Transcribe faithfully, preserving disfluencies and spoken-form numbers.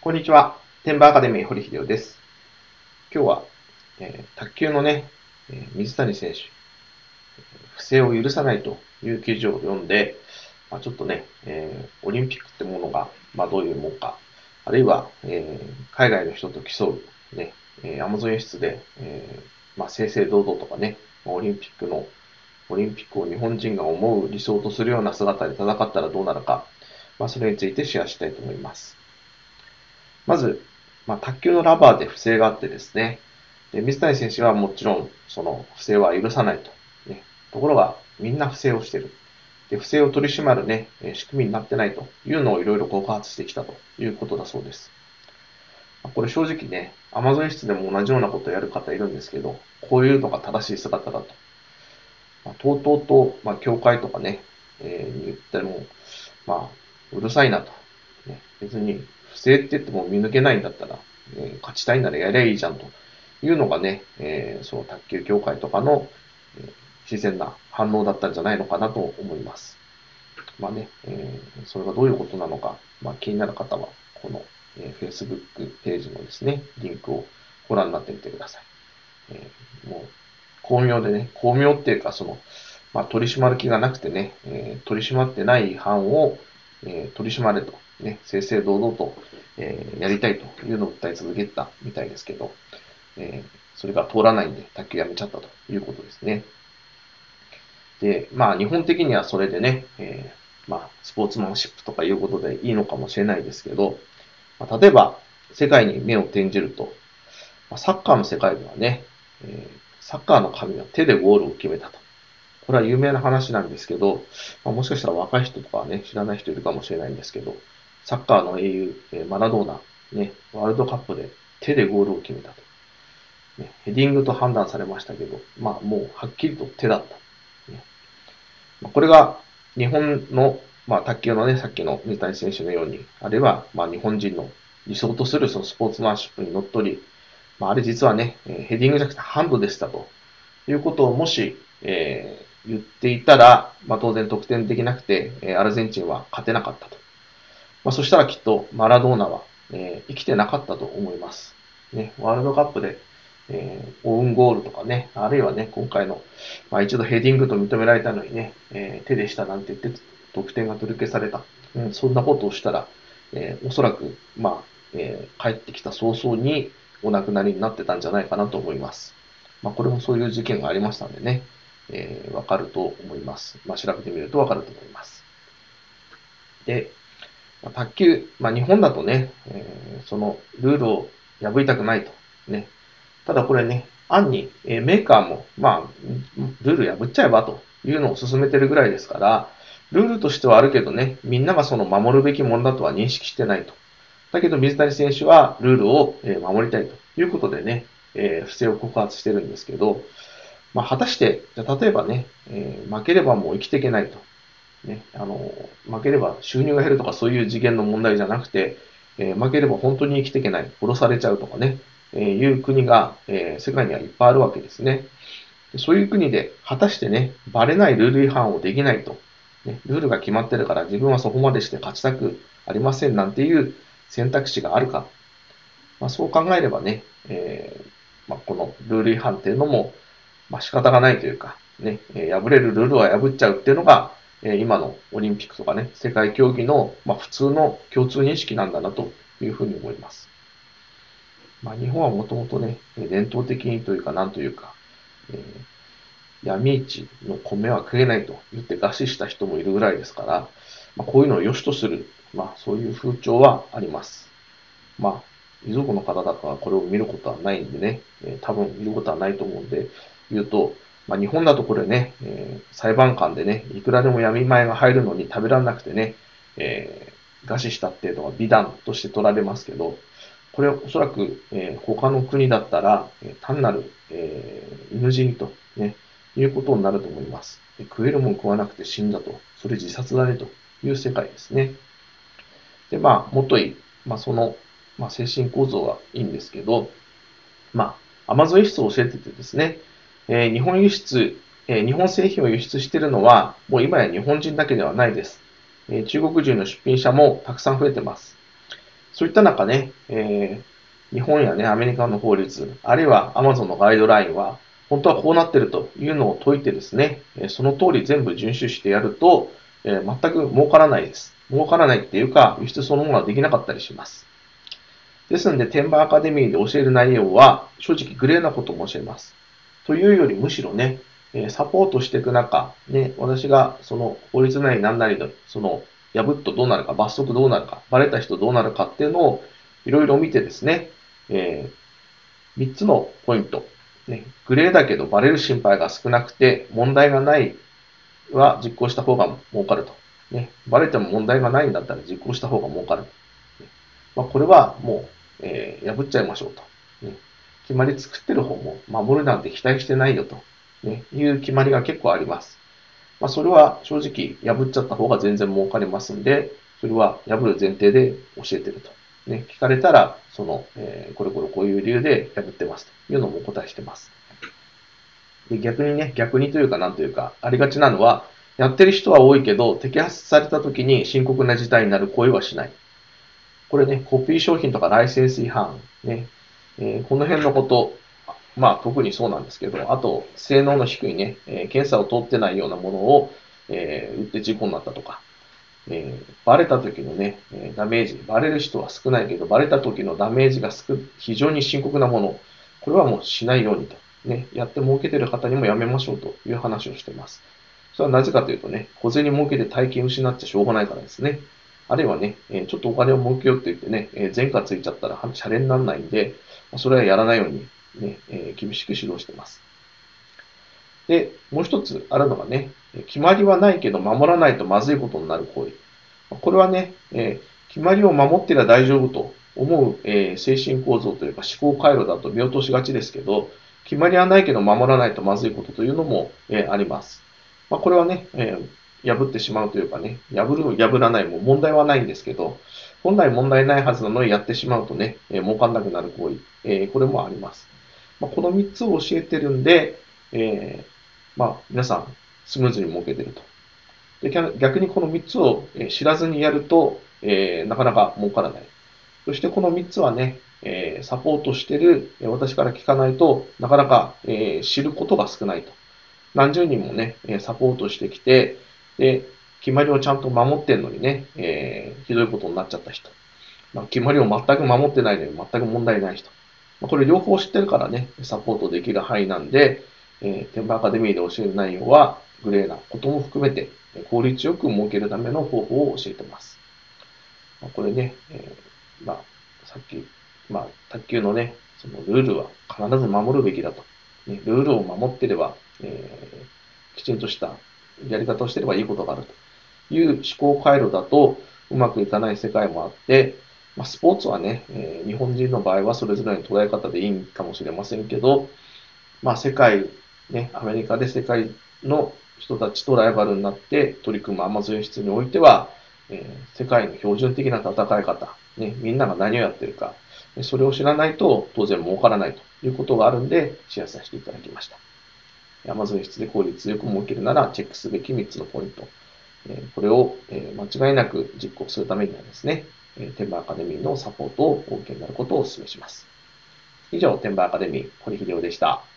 こんにちは。天馬アカデミー堀秀夫です。今日は、えー卓球のね、えー水谷選手、不正を許さないという記事を読んで、まあ、ちょっとね、えーオリンピックってものが、まあ、どういうもんか、あるいは、えー海外の人と競う、ね、えーアマゾン輸出で、えーまあ、正々堂々とかね、オリンピックの、オリンピックを日本人が思う理想とするような姿で戦ったらどうなるか、まあ、それについてシェアしたいと思います。まず、まあ、卓球のラバーで不正があってですね、で水谷選手はもちろんその不正は許さないと。ね、ところが、みんな不正をしている。で不正を取り締まる、ね、仕組みになってないというのをいろいろ告発してきたということだそうです。これ正直ね、Amazon 室でも同じようなことをやる方いるんですけど、こういうのが正しい姿だと。まあ、とうとうと、まあ、教会とかね、えー、に言っても、まあ、うるさいなと。ね、別に、不正って言っても見抜けないんだったら、えー勝ちたいならやりゃいいじゃんというのがね、えーその卓球協会とかの、えー自然な反応だったんじゃないのかなと思います。まあね、えーそれがどういうことなのか、まあ、気になる方は、この、えー Facebook ページのですね、リンクをご覧になってみてください。えーもう巧妙でね、巧妙っていうか、その、まあ、取り締まる気がなくてね、えー取り締まってない違反を、えー取り締まれと、ね、正々堂々と、えーやりたいというのを訴え続けたみたいですけど、えーそれが通らないんで、卓球やめちゃったということですね。で、まあ、日本的にはそれでね、えーまあ、スポーツマンシップとかいうことでいいのかもしれないですけど、まあ、例えば、世界に目を転じると、サッカーの世界ではね、えーサッカーの神は手でゴールを決めたと。これは有名な話なんですけど、まあ、もしかしたら若い人とかはね、知らない人いるかもしれないんですけど、サッカーの英雄、えーマラドーナ、ね、ワールドカップで手でゴールを決めたと。ね、ヘディングと判断されましたけど、まあもうはっきりと手だった。ね、これが日本の、まあ、卓球のね、さっきの水谷選手のように、あるいはまあ日本人の理想とするそのスポーツマンシップにのっとり、まあ、あれ実はね、ヘディングじゃなくてハンドでしたということをもし、えー、言っていたら、まあ、当然得点できなくて、えー、アルゼンチンは勝てなかったと。まあ、そしたらきっとマラドーナは、えー、生きてなかったと思います。ね、ワールドカップで、えー、オウンゴールとかね、あるいはね、今回の、まあ、一度ヘディングと認められたのにね、えー、手でしたなんて言って得点が取り消された。うん、そんなことをしたら、えー、おそらく、まあ、えー、帰ってきた早々にお亡くなりになってたんじゃないかなと思います。まあ、これもそういう事件がありましたんでね、えー、わかると思います。まあ、調べてみるとわかると思います。で、卓球、まあ、日本だとね、えーそのルールを破りたくないと。ね。ただこれね、暗に、えーメーカーも、まあ、ルール破っちゃえばというのを進めてるぐらいですから、ルールとしてはあるけどね、みんながその守るべきものだとは認識してないと。だけど水谷選手はルールを守りたいということでね、えー不正を告発してるんですけど、まあ、果たして、じゃ例えばね、えー負ければもう生きていけないと。ね、あの、負ければ収入が減るとかそういう次元の問題じゃなくて、えー負ければ本当に生きていけない、殺されちゃうとかね、えーいう国が、えー世界にはいっぱいあるわけですね。そういう国で果たしてね、バレないルール違反をできないと。ね、ルールが決まってるから自分はそこまでして勝ちたくありませんなんていう選択肢があるか。まあ、そう考えればね、えーまあ、このルール違反っていうのも、まあ、仕方がないというか、ね、破れるルールは破っちゃうっていうのが、今のオリンピックとかね、世界競技の、まあ、普通の共通認識なんだなというふうに思います。まあ、日本はもともとね、伝統的にというか、なんというか、えー、闇市の米は食えないと言って餓死した人もいるぐらいですから、まあ、こういうのを良しとする、まあ、そういう風潮はあります。まあ、遺族の方だからこれを見ることはないんでね、えー多分見ることはないと思うんで、言うと、まあ、日本だとこれね、えー裁判官でね、いくらでも闇米が入るのに食べられなくてね、えー餓死したっていうのは美談として取られますけど、これおそらく、えー他の国だったら、えー単なる、えー犬死にと、ね、いうことになると思います。食えるもん食わなくて死んだと、それ自殺だねという世界ですね。で、まあ、もとい、まあ、その、まあ、精神構造はいいんですけど、まあ、アマゾン輸出を教えててですね、えー日本輸出、えー日本製品を輸出しているのは、もう今や日本人だけではないです。えー中国人の出品者もたくさん増えてます。 そういった中ね、えー、日本やね、アメリカの法律、あるいは Amazon のガイドラインは、本当はこうなってるというのを解いてですね、その通り全部遵守してやると、えー、全く儲からないです。儲からないっていうか、輸出そのものはできなかったりします。ですので、テンバーアカデミーで教える内容は、正直グレーなことも教えます。というより、むしろね、サポートしていく中、ね、私がその法律なり何なりの、その破っとどうなるか、罰則どうなるか、バレた人どうなるかっていうのをいろいろ見てですね、えー、みっつのポイント、ね、グレーだけどバレる心配が少なくて問題がないは実行した方が儲かると。ね、バレても問題がないんだったら実行した方が儲かる。まあ、これはもう、えー、破っちゃいましょうと。ね、決まり作ってる方も守るなんて期待してないよと、ね、いう決まりが結構あります。まあ、それは正直破っちゃった方が全然儲かりますんで、それは破る前提で教えてると。ね、聞かれたら、その、えー、これこれこういう理由で破ってますというのもお答えしてます。で逆にね、逆にというかなんというか、ありがちなのは、やってる人は多いけど、摘発された時に深刻な事態になる行為はしない。これね、コピー商品とかライセンス違反、ね、えー、この辺のこと、まあ特にそうなんですけど、あと、性能の低いね、えー、検査を通ってないようなものを、えー、売って事故になったとか、えー、バレた時のね、ダメージ、バレる人は少ないけど、バレた時のダメージが非常に深刻なもの、これはもうしないようにと。ね、やって儲けてる方にもやめましょうという話をしています。それはなぜかというとね、小銭儲けて大金失っちゃしょうがないからですね。あるいはね、ちょっとお金を儲けようって言ってね、前科ついちゃったらシャレにならないんで、それはやらないようにね、厳しく指導しています。で、もう一つあるのがね、決まりはないけど守らないとまずいことになる行為。これはね、決まりを守っていれば大丈夫と思う精神構造というか思考回路だと見落としがちですけど、決まりはないけど守らないとまずいことというのもあります。まあ、これはね、破ってしまうというかね、破る、破らないも問題はないんですけど、本来問題ないはずなのにやってしまうとね、儲かんなくなる行為、これもあります。まあ、このみっつを教えてるんで、えー、まあ、皆さん、スムーズに儲けてると。で逆にこのみっつを知らずにやると、えー、なかなか儲からない。そしてこのみっつはね、えー、サポートしてる私から聞かないとなかなか、えー、知ることが少ないと。何十人もね、サポートしてきて、で、決まりをちゃんと守ってんのにね、えー、ひどいことになっちゃった人。まあ、決まりを全く守ってないのに全く問題ない人。まあ、これ両方知ってるからね、サポートできる範囲なんで、えー、テンバーアカデミーで教える内容は、グレーなことも含めて、効率よく設けるための方法を教えてます。まあ、これね、えー、まあ、さっき、まあ、卓球のね、そのルールは必ず守るべきだと。ね、ルールを守っていれば、えー、きちんとしたやり方をしていればいいことがあるという思考回路だとうまくいかない世界もあって、まあ、スポーツはね、えー、日本人の場合はそれぞれの捉え方でいいかもしれませんけど、まあ、世界、ね、アメリカで世界の人たちとライバルになって取り組むアマゾン輸出においては、えー、世界の標準的な戦い方、ね、みんなが何をやってるか、それを知らないと当然儲からないということがあるんで、シェアさせていただきました。Amazon 輸出で効率よく設けるならチェックすべきみっつのポイント。これを間違いなく実行するためにはですね、テンバーアカデミーのサポートをお受けになることをお勧めします。以上、テンバーアカデミー、堀秀夫でした。